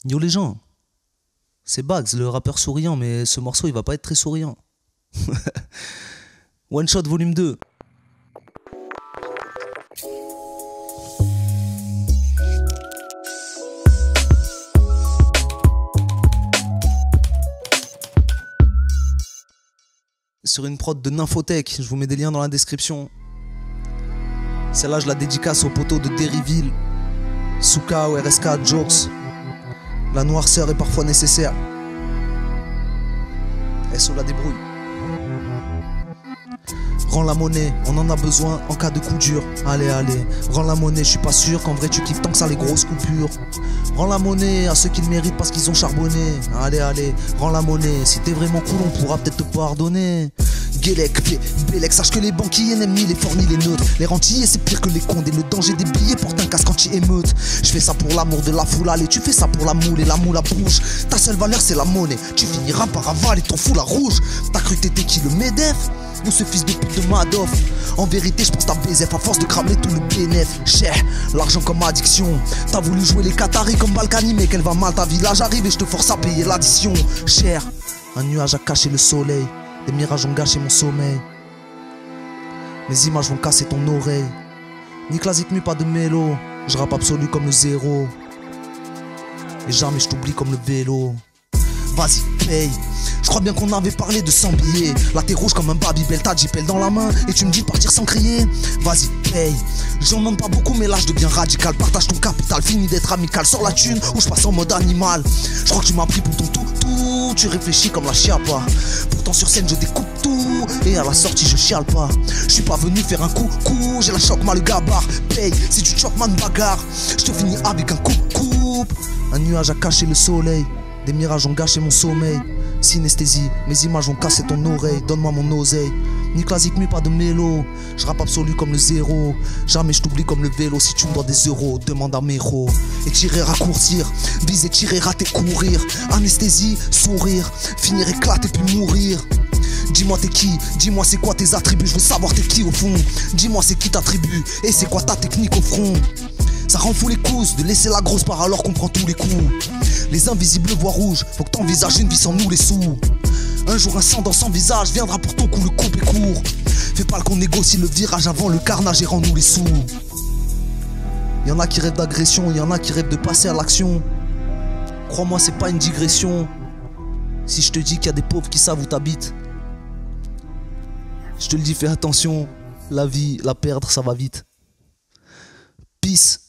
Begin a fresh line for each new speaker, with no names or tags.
Yo les gens, c'est Bags, le rappeur souriant, mais ce morceau il va pas être très souriant. One Shot volume 2. Sur une prod de Nymphotech, je vous mets des liens dans la description. Celle-là je la dédicace aux poteaux de Derryville, Souka ou RSK, Jokes. La noirceur est parfois nécessaire. SO la débrouille. Rends la monnaie, on en a besoin en cas de coup dur. Allez, allez, rends la monnaie, je suis pas sûr qu'en vrai tu kiffes tant que ça les grosses coupures. Rends la monnaie à ceux qui le méritent parce qu'ils ont charbonné. Allez, allez, rends la monnaie, si t'es vraiment cool on pourra peut-être te pardonner. Guélec, Bélec, sache que les banquiers n'aiment ni les forts ni les neutres. Les rentiers c'est pire que les condés, le danger des billets porte un casque anti-émeute. Je fais ça pour l'amour de la foule, allez tu fais ça pour la moule et la moule à bouche. Ta seule valeur c'est la monnaie, tu finiras par avaler ton foulard rouge. T'as cru t'étais qui, le Medef ou ce fils de pute de Madoff? En vérité je pense ta BZF à force de cramer tout le bénéf. Cher, l'argent comme addiction. T'as voulu jouer les Qataris comme Balkany, mais qu'elle va mal ta vie. Là j'arrive et je te force à payer l'addition. Cher, un nuage a caché le soleil, des mirages ont gâché mon sommeil. Mes images vont casser ton oreille. Nique la zikmu, pas de mélo. Je rappe absolu comme le zéro. Et jamais je t'oublie comme le vélo. Vas-y, paye. Je crois bien qu'on avait parlé de 100 billets. Là t'es rouge comme un Babybel, t'as J-Pel dans la main et tu me dis de partir sans crier. Vas-y, paye. J'en demande pas beaucoup mais là je deviens radical. Partage ton capital, fini d'être amical. Sors la thune ou je passe en mode animal. Je crois que tu m'as pris pour ton tout. Tu réfléchis comme la chiapa. Pourtant sur scène je découpe tout et à la sortie je chiale pas. Je suis pas venu faire un coup, j'ai la choc mal le gabar. Paye, si tu choques man bagarre. Je te finis avec un coupe. Un nuage a caché le soleil, des mirages ont gâché mon sommeil. Synesthésie, mes images ont cassé ton oreille. Donne-moi mon oseille. Nique la zikmu, pas de mélo. Je rappe absolu comme le zéro. Jamais je t'oublie comme le vélo. Si tu me dois des euros, demande à mes héros. Et tirer, raccourcir, viser, tirer, rater, courir. Anesthésie, sourire, finir éclater puis mourir. Dis-moi t'es qui, dis-moi c'est quoi tes attributs. Je veux savoir t'es qui au fond. Dis-moi c'est qui ta tribu et c'est quoi ta technique au front. Ça rend fou les couses de laisser la grosse part alors qu'on prend tous les coups. Les invisibles voient rouge, faut que t'envisages une vie sans nous les sous. Un jour un sang dans son visage viendra pour ton coup, le coupe est court. Fais pas qu'on négocie le virage avant le carnage et rends-nous les sous. Y'en a qui rêvent d'agression, y'en a qui rêvent de passer à l'action. Crois-moi c'est pas une digression si je te dis qu'il y a des pauvres qui savent où t'habites. Je te le dis, fais attention, la vie, la perdre ça va vite. Peace.